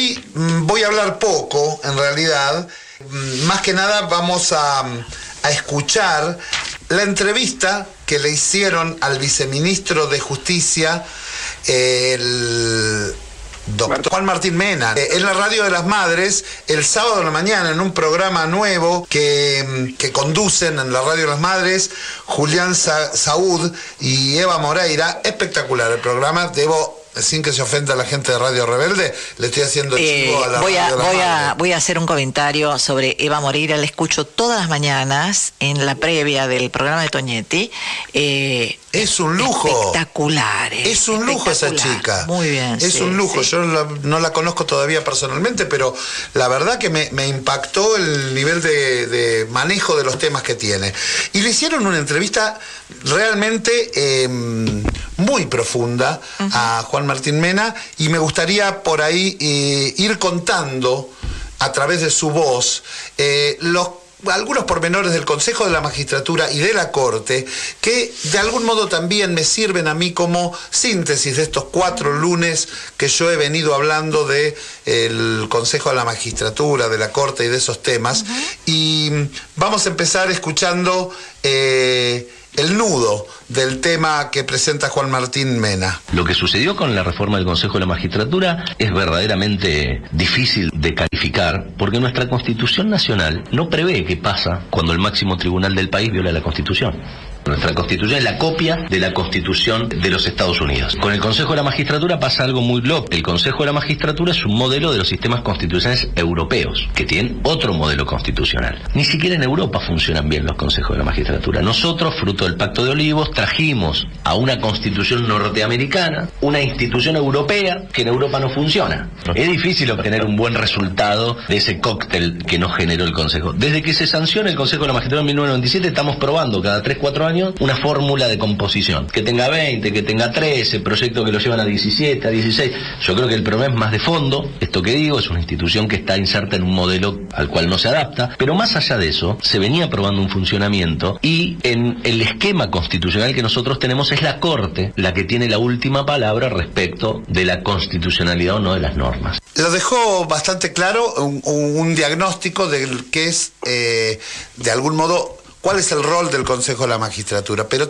hoy voy a hablar poco, en realidad. Más que nada vamos a escuchar la entrevista que le hicieron al viceministro de Justicia, el doctor Juan Martín Mena, en la Radio de las Madres, el sábado de la mañana, en un programa nuevo que conducen en la Radio de las Madres Julián Saúd y Eva Moreira. Espectacular el programa, sin que se ofenda a la gente de Radio Rebelde, le estoy haciendo chivo a la voy a hacer un comentario sobre Eva Moreira. La escucho todas las mañanas en la previa del programa de Toñetti. Es un lujo. Espectacular. Es un lujo esa chica. Muy bien. Es un lujo. Sí. Yo no la conozco todavía personalmente, pero la verdad que me impactó el nivel de manejo de los temas que tiene. Y le hicieron una entrevista realmente muy profunda a Juan Martín Mena, y me gustaría por ahí ir contando a través de su voz algunos pormenores del Consejo de la Magistratura y de la Corte que de algún modo también me sirven a mí como síntesis de estos 4 lunes que yo he venido hablando del Consejo de la Magistratura, de la Corte y de esos temas. Y vamos a empezar escuchando el nudo del tema que presenta Juan Martín Mena. Lo que sucedió con la reforma del Consejo de la Magistratura es verdaderamente difícil de calificar, porque nuestra Constitución Nacional no prevé qué pasa cuando el máximo tribunal del país viola la Constitución. Nuestra Constitución es la copia de la Constitución de los Estados Unidos. Con el Consejo de la Magistratura pasa algo muy loco. El Consejo de la Magistratura es un modelo de los sistemas constitucionales europeos, que tienen otro modelo constitucional. Ni siquiera en Europa funcionan bien los consejos de la magistratura. Nosotros, fruto del Pacto de Olivos, trajimos a una Constitución norteamericana una institución europea que en Europa no funciona. Es difícil obtener un buen resultado de ese cóctel que nos generó el Consejo. Desde que se sanciona el Consejo de la Magistratura en 1997, estamos probando cada 3-4 años una fórmula de composición, que tenga 20, que tenga 13, proyectos que lo llevan a 17, a 16. Yo creo que el problema es más de fondo. Esto que digo es una institución que está inserta en un modelo al cual no se adapta, pero más allá de eso, se venía probando un funcionamiento, y en el esquema constitucional que nosotros tenemos es la Corte la que tiene la última palabra respecto de la constitucionalidad o no de las normas. Lo dejó bastante claro, un diagnóstico del que es, de algún modo, cuál es el rol del Consejo de la Magistratura. Pero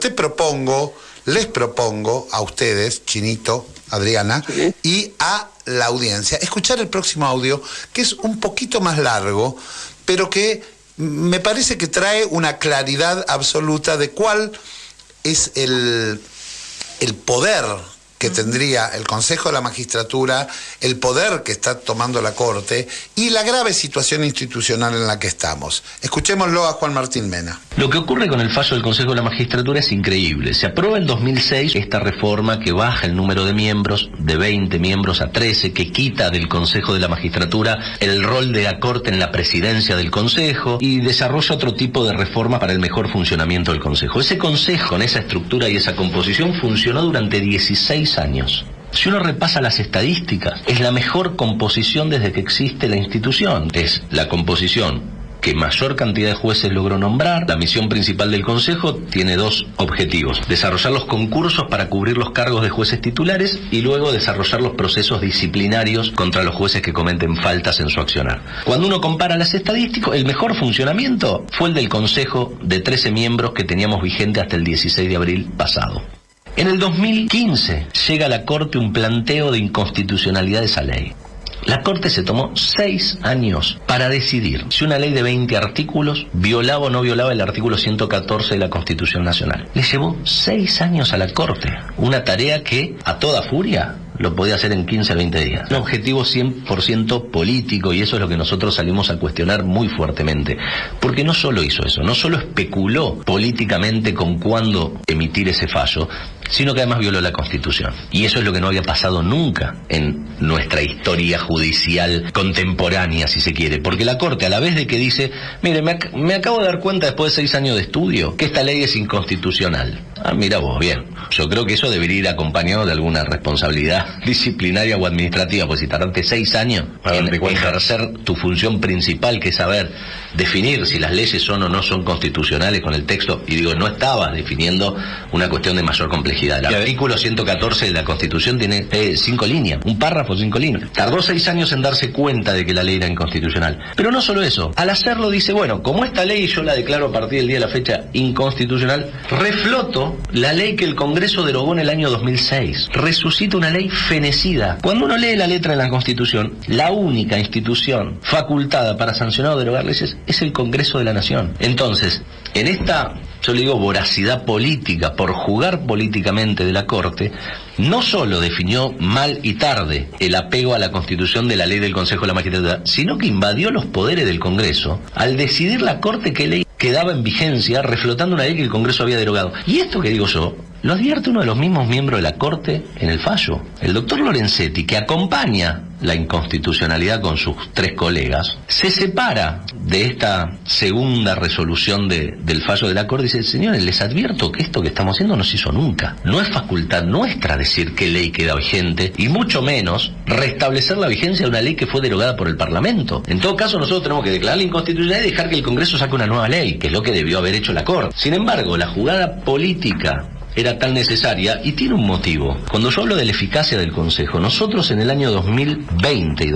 les propongo a ustedes, Chinito, Adriana, y a la audiencia, escuchar el próximo audio, que es un poquito más largo, pero que me parece que trae una claridad absoluta de cuál es el poder que tendría el Consejo de la Magistratura, el poder que está tomando la Corte y la grave situación institucional en la que estamos. Escuchémoslo a Juan Martín Mena. Lo que ocurre con el fallo del Consejo de la Magistratura es increíble. Se aprueba en 2006 esta reforma que baja el número de miembros de 20 miembros a 13, que quita del Consejo de la Magistratura el rol de la Corte en la presidencia del Consejo y desarrolla otro tipo de reforma para el mejor funcionamiento del Consejo. Ese Consejo, con esa estructura y esa composición, funcionó durante 16 años. Si uno repasa las estadísticas, es la mejor composición desde que existe la institución. Es la composición que mayor cantidad de jueces logró nombrar. La misión principal del Consejo tiene 2 objetivos: desarrollar los concursos para cubrir los cargos de jueces titulares y luego desarrollar los procesos disciplinarios contra los jueces que cometen faltas en su accionar. Cuando uno compara las estadísticas, el mejor funcionamiento fue el del Consejo de 13 miembros que teníamos vigente hasta el 16 de abril pasado. En el 2015 llega a la Corte un planteo de inconstitucionalidad de esa ley. La Corte se tomó 6 años para decidir si una ley de 20 artículos violaba o no violaba el artículo 114 de la Constitución Nacional. Le llevó 6 años a la Corte, una tarea que a toda furia lo podía hacer en 15 a 20 días. Un objetivo 100% político, y eso es lo que nosotros salimos a cuestionar muy fuertemente. Porque no solo hizo eso, no solo especuló políticamente con cuándo emitir ese fallo, sino que además violó la Constitución. Y eso es lo que no había pasado nunca en nuestra historia judicial contemporánea, si se quiere. Porque la Corte, a la vez de que dice, mire, me acabo de dar cuenta después de 6 años de estudio que esta ley es inconstitucional. Ah, mira vos, bien. Yo creo que eso debería ir acompañado de alguna responsabilidad disciplinaria o administrativa, pues si tardaste 6 años en ejercer tu función principal, que es saber definir si las leyes son o no son constitucionales con el texto, y digo, no estabas definiendo una cuestión de mayor complejidad complejidad. El artículo 114 de la Constitución tiene 5 líneas, un párrafo, 5 líneas. Tardó 6 años en darse cuenta de que la ley era inconstitucional. Pero no solo eso, al hacerlo dice, bueno, como esta ley yo la declaro a partir del día de la fecha inconstitucional, refloto la ley que el Congreso derogó en el año 2006. Resucita una ley fenecida. Cuando uno lee la letra de la Constitución, la única institución facultada para sancionar o derogar leyes es el Congreso de la Nación. Entonces, en esta, yo le digo, voracidad política, por jugar políticamente de la Corte, no solo definió mal y tarde el apego a la Constitución de la ley del Consejo de la Magistratura, sino que invadió los poderes del Congreso al decidir la Corte qué ley quedaba en vigencia, reflotando una ley que el Congreso había derogado. Y esto que digo yo, lo advierte uno de los mismos miembros de la Corte en el fallo. El doctor Lorenzetti, que acompaña la inconstitucionalidad con sus 3 colegas, se separa de esta segunda resolución del fallo de la Corte y dice, señores, les advierto que esto que estamos haciendo no se hizo nunca. No es facultad nuestra decir qué ley queda vigente, y mucho menos restablecer la vigencia de una ley que fue derogada por el Parlamento. En todo caso, nosotros tenemos que declarar la inconstitucionalidad y dejar que el Congreso saque una nueva ley, que es lo que debió haber hecho la Corte. Sin embargo, la jugada política era tan necesaria y tiene un motivo. Cuando yo hablo de la eficacia del Consejo, nosotros en el año 2020 y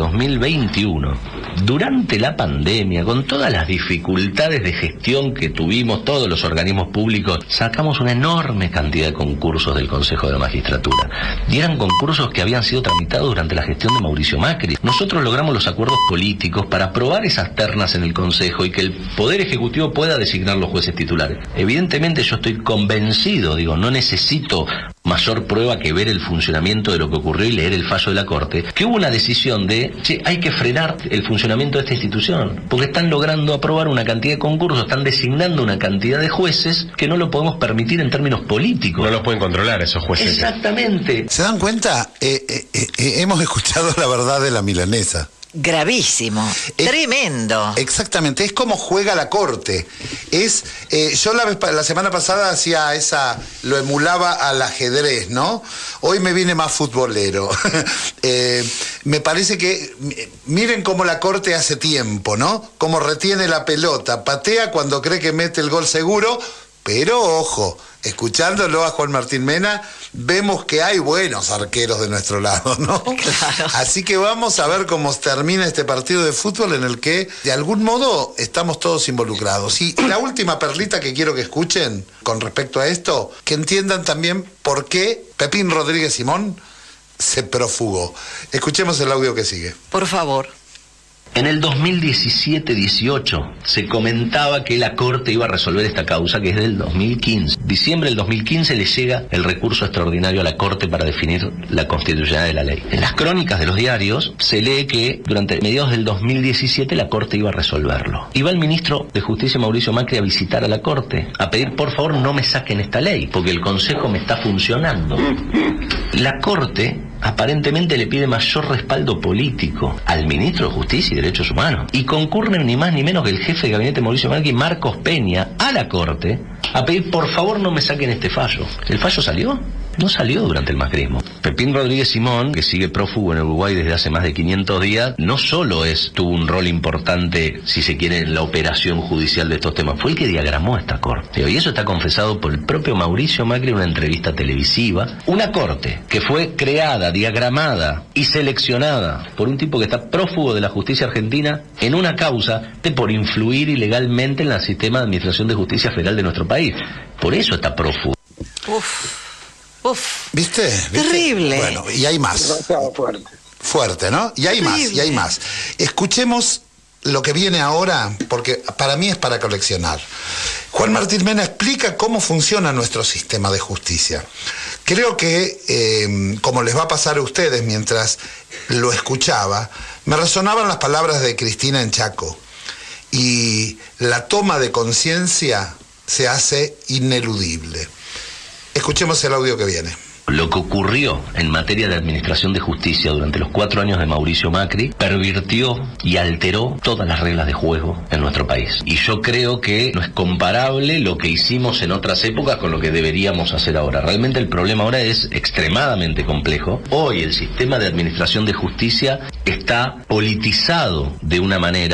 2021, durante la pandemia, con todas las dificultades de gestión que tuvimos todos los organismos públicos, sacamos una enorme cantidad de concursos del Consejo de la Magistratura. Y eran concursos que habían sido tramitados durante la gestión de Mauricio Macri. Nosotros logramos los acuerdos políticos para aprobar esas ternas en el Consejo y que el Poder Ejecutivo pueda designar los jueces titulares. Evidentemente yo estoy convencido, no necesito mayor prueba que ver el funcionamiento de lo que ocurrió y leer el fallo de la Corte, que hubo una decisión de, hay que frenar el funcionamiento de esta institución, porque están logrando aprobar una cantidad de concursos, están designando una cantidad de jueces que no lo podemos permitir en términos políticos. No los pueden controlar esos jueces. Exactamente. ¿Se dan cuenta? Hemos escuchado la verdad de la milanesa. Gravísimo, tremendo. Exactamente, es como juega la Corte. Yo la semana pasada lo emulaba al ajedrez, ¿no? Hoy me viene más futbolero. Me parece que, miren cómo la Corte hace tiempo, ¿no? Cómo retiene la pelota, patea cuando cree que mete el gol seguro, pero ojo, escuchándolo a Juan Martín Mena, vemos que hay buenos arqueros de nuestro lado, ¿no? Claro. Así que vamos a ver cómo termina este partido de fútbol en el que, de algún modo, estamos todos involucrados. Y la última perlita que quiero que escuchen con respecto a esto, que entiendan también por qué Pepín Rodríguez Simón se profugó. Escuchemos el audio que sigue. Por favor. En el 2017-18 se comentaba que la Corte iba a resolver esta causa, que es del 2015. Diciembre del 2015 le llega el recurso extraordinario a la Corte para definir la constitucionalidad de la ley. En las crónicas de los diarios se lee que durante mediados del 2017 la Corte iba a resolverlo. Iba el ministro de Justicia, Mauricio Macri, a visitar a la Corte, a pedir por favor no me saquen esta ley, porque el Consejo me está funcionando. La Corte aparentemente le pide mayor respaldo político al ministro de Justicia y Derechos Humanos, y concurren ni más ni menos que el jefe de gabinete Mauricio Macri, Marcos Peña, a la Corte a pedir por favor no me saquen este fallo. ¿El fallo salió? No salió durante el macrismo. Pepín Rodríguez Simón, que sigue prófugo en Uruguay desde hace más de 500 días, no solo tuvo un rol importante, si se quiere, en la operación judicial de estos temas, fue el que diagramó esta Corte. Y eso está confesado por el propio Mauricio Macri en una entrevista televisiva. Una Corte que fue creada, diagramada y seleccionada por un tipo que está prófugo de la justicia argentina en una causa por influir ilegalmente en el sistema de administración de justicia federal de nuestro país. Por eso está prófugo. ¿Viste? Terrible. Bueno, y hay más. Demasiado fuerte. Fuerte, ¿no? Y hay Terrible. más, y hay más. Escuchemos lo que viene ahora, porque para mí es para coleccionar. Juan Martín Mena explica cómo funciona nuestro sistema de justicia. Creo que, como les va a pasar a ustedes mientras lo escuchaba, me resonaban las palabras de Cristina en Chaco. Y la toma de conciencia se hace ineludible. Escuchemos el audio que viene. Lo que ocurrió en materia de administración de justicia durante los 4 años de Mauricio Macri pervirtió y alteró todas las reglas de juego en nuestro país. Y yo creo que no es comparable lo que hicimos en otras épocas con lo que deberíamos hacer ahora. Realmente el problema ahora es extremadamente complejo. Hoy el sistema de administración de justicia está politizado de una manera,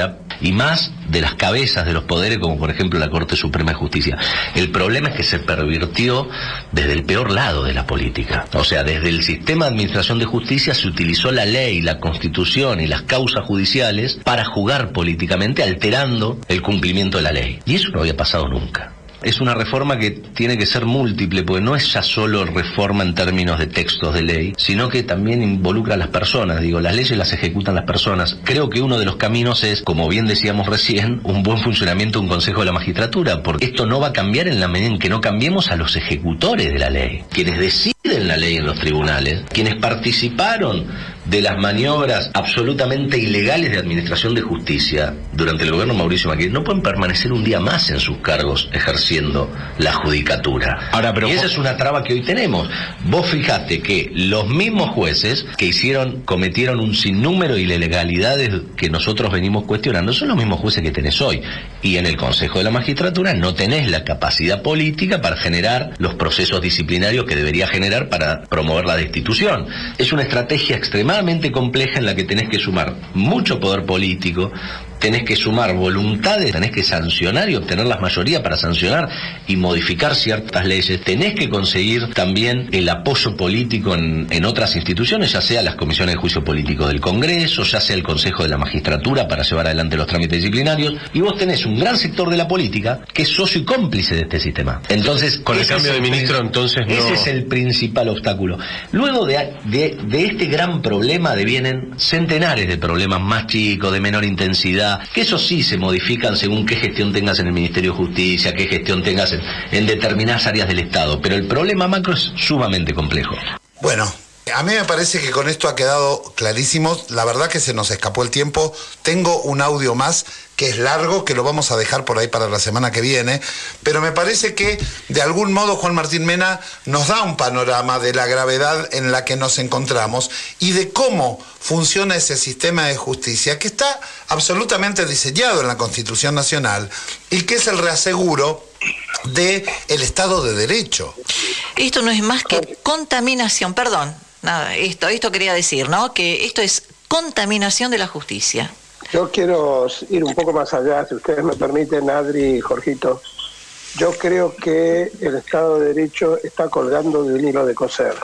y más de las cabezas de los poderes, como por ejemplo la Corte Suprema de Justicia. El problema es que se pervirtió desde el peor lado de la política. O sea, desde el sistema de administración de justicia se utilizó la ley, la Constitución y las causas judiciales para jugar políticamente, alterando el cumplimiento de la ley. Y eso no había pasado nunca. Es una reforma que tiene que ser múltiple, porque no es ya solo reforma en términos de textos de ley, sino que también involucra a las personas. Digo, las leyes las ejecutan las personas. Creo que uno de los caminos es, como bien decíamos recién, un buen funcionamiento de un Consejo de la Magistratura, porque esto no va a cambiar en la medida en que no cambiemos a los ejecutores de la ley, quienes deciden la ley en los tribunales, quienes participaron de las maniobras absolutamente ilegales de administración de justicia durante el gobierno de Mauricio Macri. No pueden permanecer un día más en sus cargos ejerciendo la judicatura. Ahora, pero y esa es una traba que hoy tenemos. Vos fijate que los mismos jueces que cometieron un sinnúmero de ilegalidades que nosotros venimos cuestionando son los mismos jueces que tenés hoy. Y en el Consejo de la Magistratura no tenés la capacidad política para generar los procesos disciplinarios que debería generar para promover la destitución. Es una estrategia extremadamente compleja en la que tenés que sumar mucho poder político, tenés que sumar voluntades, tenés que sancionar y obtener las mayorías para sancionar y modificar ciertas leyes, tenés que conseguir también el apoyo político en otras instituciones, ya sea las comisiones de juicio político del Congreso, ya sea el Consejo de la Magistratura para llevar adelante los trámites disciplinarios, y vos tenés un gran sector de la política que es socio y cómplice de este sistema. Entonces, con el cambio de ministro, entonces no... Ese es el principal obstáculo. Luego de este gran problema devienen centenares de problemas más chicos, de menor intensidad, que eso sí se modifican según qué gestión tengas en el Ministerio de Justicia, qué gestión tengas en determinadas áreas del Estado, pero el problema macro es sumamente complejo. Bueno, a mí me parece que con esto ha quedado clarísimo. La verdad que se nos escapó el tiempo. Tengo un audio más que es largo, que lo vamos a dejar por ahí para la semana que viene, pero me parece que de algún modo Juan Martín Mena nos da un panorama de la gravedad en la que nos encontramos y de cómo funciona ese sistema de justicia que está absolutamente diseñado en la Constitución Nacional y que es el reaseguro del Estado de Derecho. Esto no es más que contaminación, perdón, nada, esto quería decir, ¿no? Que esto es contaminación de la justicia. Yo quiero ir un poco más allá, si ustedes me permiten, Adri y Jorgito. Yo creo que el Estado de Derecho está colgando de un hilo de coser.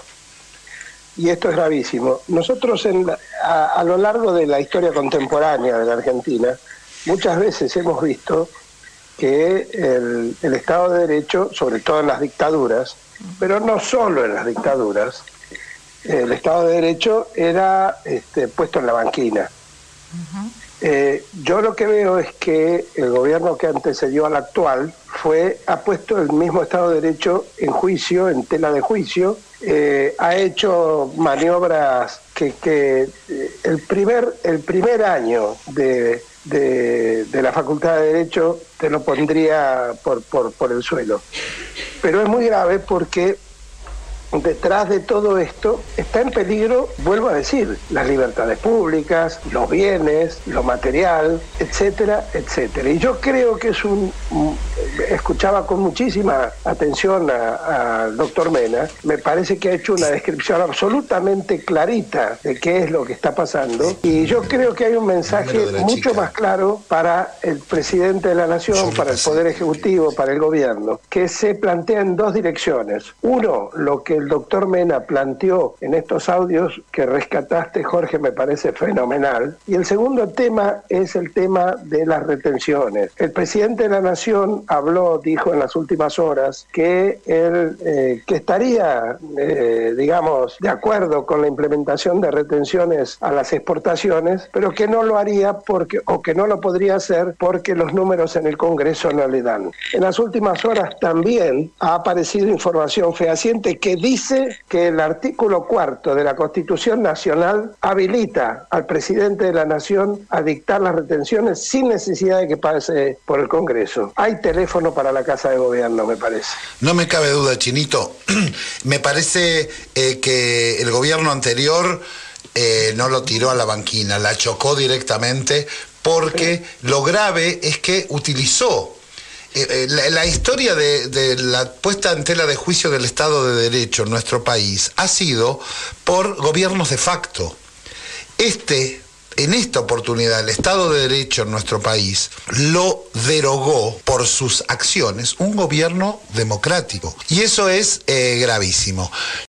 Y esto es gravísimo. Nosotros a lo largo de la historia contemporánea de la Argentina, muchas veces hemos visto que el Estado de Derecho, sobre todo en las dictaduras, pero no solo en las dictaduras, el Estado de Derecho era puesto en la banquina. Yo lo que veo es que el gobierno que antecedió al actual ha puesto el mismo Estado de Derecho en juicio, en tela de juicio, ha hecho maniobras que el primer año de la Facultad de Derecho te lo pondría por el suelo. Pero es muy grave porque detrás de todo esto está en peligro, vuelvo a decir, las libertades públicas, los bienes, lo material, etcétera, etcétera. Y yo creo que escuchaba con muchísima atención al doctor Mena, me parece que ha hecho una descripción absolutamente clarita de qué es lo que está pasando, y yo creo que hay un mensaje mucho más claro para el presidente de la Nación, para el Poder Ejecutivo, para el gobierno, que se plantea en dos direcciones. Uno, lo que el doctor Mena planteó en estos audios que rescataste, Jorge, me parece fenomenal. Y el segundo tema es el tema de las retenciones. El presidente de la Nación dijo en las últimas horas que él que estaría, digamos, de acuerdo con la implementación de retenciones a las exportaciones, pero que no lo haría o que no lo podría hacer porque los números en el Congreso no le dan. En las últimas horas también ha aparecido información fehaciente que dice que el artículo 4 de la Constitución Nacional habilita al presidente de la Nación a dictar las retenciones sin necesidad de que pase por el Congreso. Hay teléfono para la Casa de Gobierno, me parece. No me cabe duda, Chinito. Me parece que el gobierno anterior no lo tiró a la banquina, la chocó directamente, porque lo grave es que utilizó la historia de la puesta en tela de juicio del Estado de Derecho en nuestro país ha sido por gobiernos de facto. Este en esta oportunidad el Estado de Derecho en nuestro país lo derogó por sus acciones un gobierno democrático. Y eso es gravísimo.